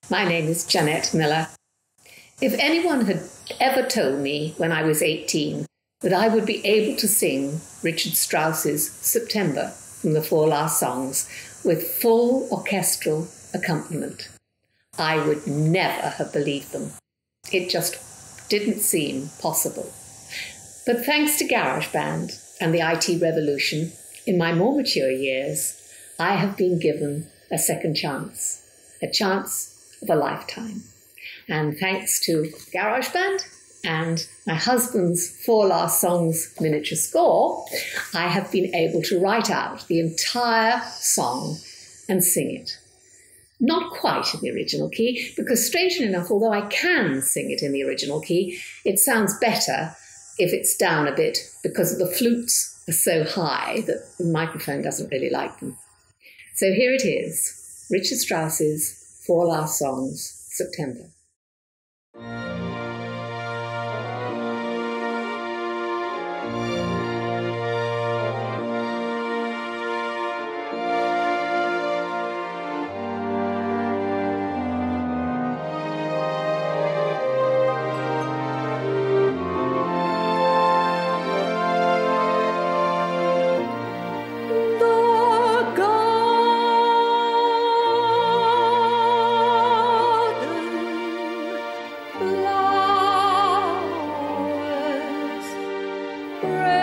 My name is Janette Miller. If anyone had ever told me when I was 18 that I would be able to sing Richard Strauss's September from the Four Last Songs with full orchestral accompaniment, I would never have believed them. It just didn't seem possible. But thanks to Garageband and the IT revolution, in my more mature years, I have been given a second chance, a chance of a lifetime. And thanks to Garageband and my husband's Four Last Songs miniature score, I have been able to write out the entire song and sing it. Not quite in the original key, because strangely enough, although I can sing it in the original key, it sounds better if it's down a bit because the flutes are so high that the microphone doesn't really like them. So here it is, Richard Strauss's Four Last Songs, September. Flowers,